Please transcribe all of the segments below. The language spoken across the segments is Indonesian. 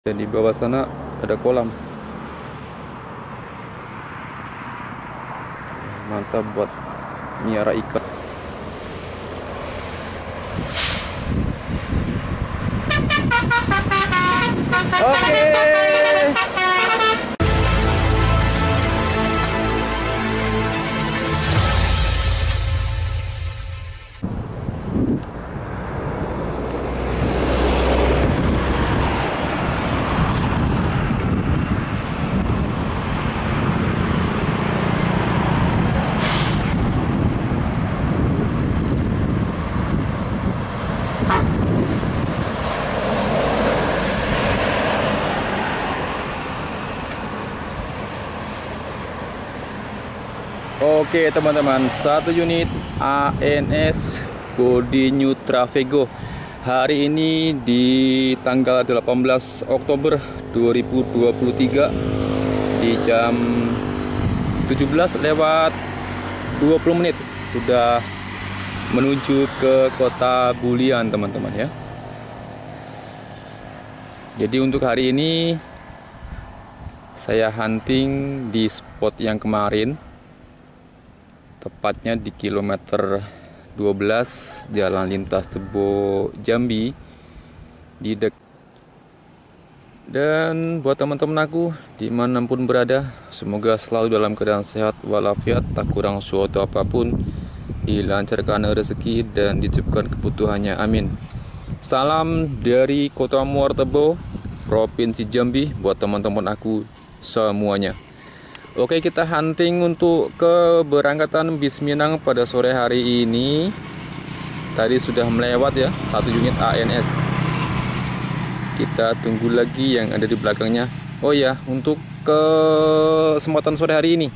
Dan di bawah sana ada kolam. Mantap buat miara ikan. Oke. Oke teman-teman, satu unit ANS Body New Travego. Hari ini di tanggal 18 Oktober 2023 di jam 17 lewat 20 menit sudah menuju ke kota Bulian teman-teman ya. Jadi untuk hari ini saya hunting di spot yang kemarin, tepatnya di kilometer 12 Jalan Lintas Tebo Jambi di Dan buat teman-teman aku dimanapun berada, semoga selalu dalam keadaan sehat walafiat, tak kurang suatu apapun, dilancarkan rezeki dan dicukupkan kebutuhannya, amin. Salam dari Kota Muara Tebo, Provinsi Jambi buat teman-teman aku semuanya. Oke, kita hunting untuk keberangkatan bis Minang pada sore hari ini. Tadi sudah melewat ya, satu unit ANS. Kita tunggu lagi yang ada di belakangnya. Oh ya, untuk kesempatan sore hari ini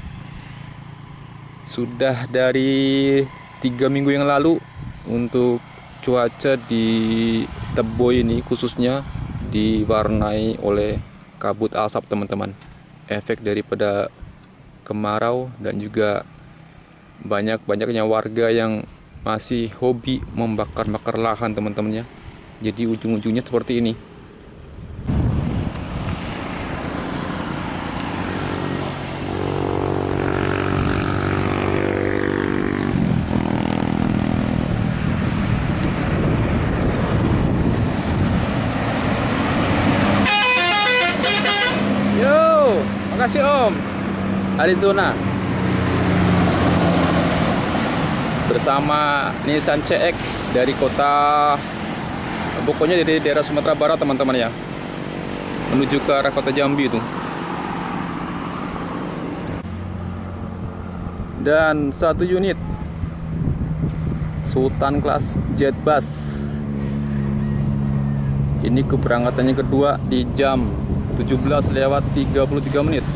sudah dari 3 minggu yang lalu, untuk cuaca di Tebo ini khususnya diwarnai oleh kabut asap teman-teman. Efek daripada kemarau dan juga banyaknya warga yang masih hobi membakar-bakar lahan teman-temannya. Jadi ujung-ujungnya seperti ini. Yo, makasih Om. Arizona bersama Nissan CX dari kota, pokoknya dari daerah Sumatera Barat teman-teman ya, menuju ke arah kota Jambi itu. Dan satu unit Sultan Class Jet Bus, ini keberangkatannya kedua di jam 17 lewat 33 menit.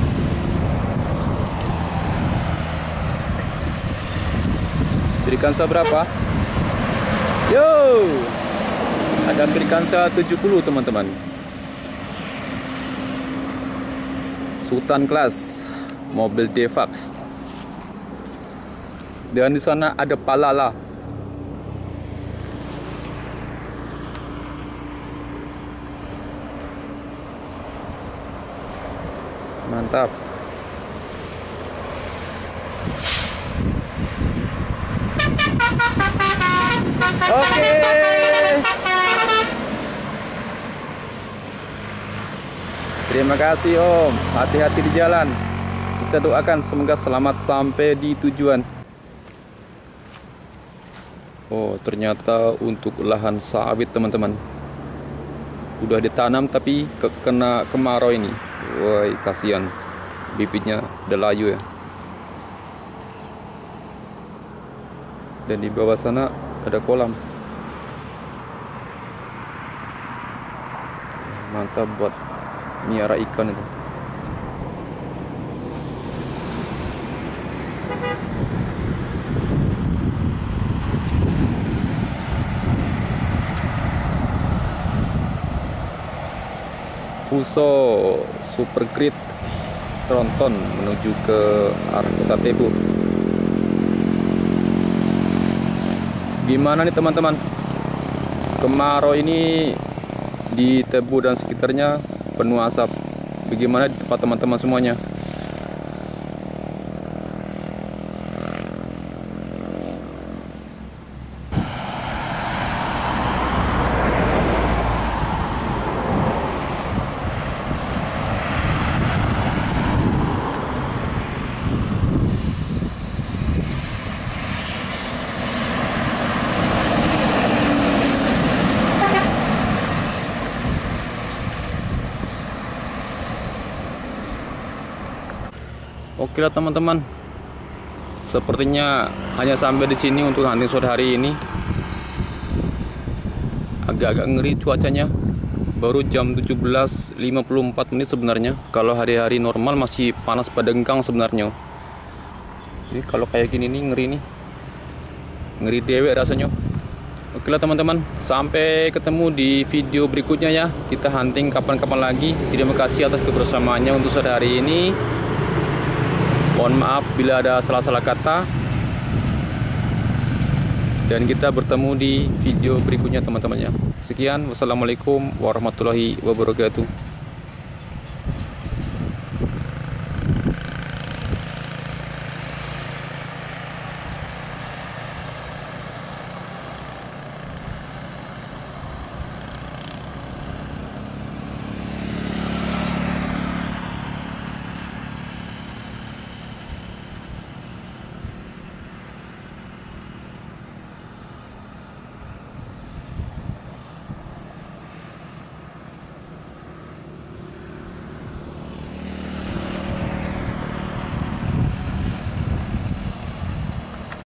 Brikansa berapa? Yo, ada Brikansa 70 teman-teman. Sultan Class, mobil Devac. Dan di sana ada Palala. Mantap. Oke. Terima kasih Om. Hati-hati di jalan. Kita doakan semoga selamat sampai di tujuan. Oh, ternyata untuk lahan sawit teman-teman. Udah ditanam tapi kena kemarau ini. Woi, kasihan. Bibitnya udah layu ya. Dan di bawah sana ada kolam. Mantap buat miara ikan itu. Fuso Super Grid Tronton menuju ke arah kota Tebo. Gimana nih teman-teman? Kemarau ini di Tebu dan sekitarnya penuh asap. Bagaimana di tempat teman-teman semuanya? Oke lah teman-teman, sepertinya hanya sampai di sini untuk hunting sore hari ini. Agak-agak ngeri cuacanya. Baru jam 17.54 menit sebenarnya. Kalau hari-hari normal masih panas pada engkang sebenarnya. Jadi kalau kayak gini nih ngeri nih. Ngeri dewek rasanya. Oke lah teman-teman, sampai ketemu di video berikutnya ya. Kita hunting kapan-kapan lagi. Terima kasih atas kebersamaannya untuk sore hari ini. Mohon maaf bila ada salah-salah kata. Dan kita bertemu di video berikutnya teman-teman ya. Sekian, wassalamualaikum warahmatullahi wabarakatuh.